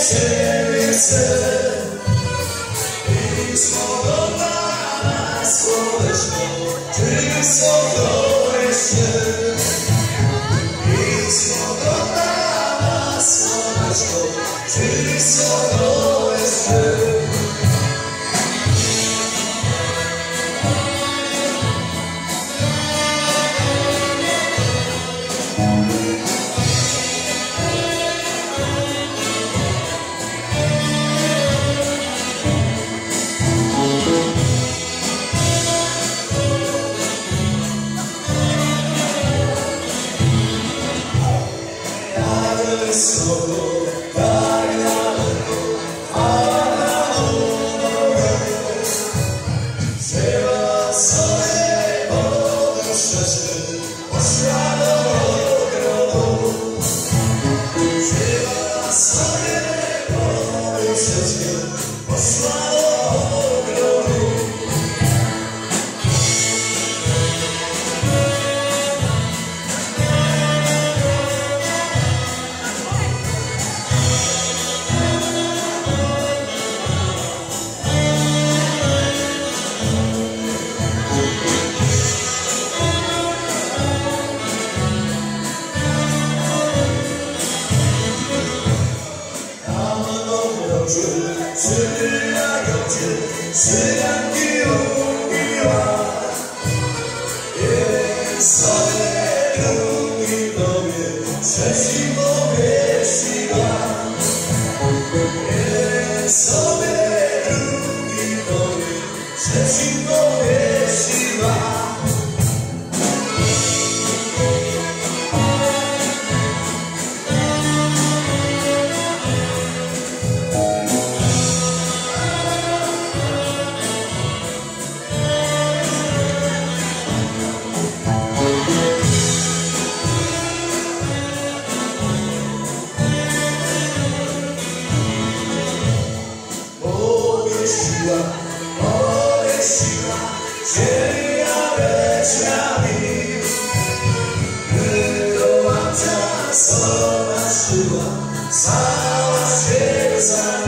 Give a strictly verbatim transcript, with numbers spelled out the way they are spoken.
Ciebie chcę i spogląda na słoneczko, Ty wysoko jeszcze. I spogląda na słoneczko, Ty wysoko jeszcze. Wysoko, tak daleko, a na górę wzięła sobie wodę ścieżkę, poszła do ogrodu. Wzięła sobie wodę ścieżkę, poszła do ogrodu. Syrenki ubiła, jeden sobie drugi tobie przeciwko wysiła. Jeden sobie drugi tobie przeciwko wysiła. Powiesiła, powiesiła ziemia leciami, wydołacza, co naszyła, cała się za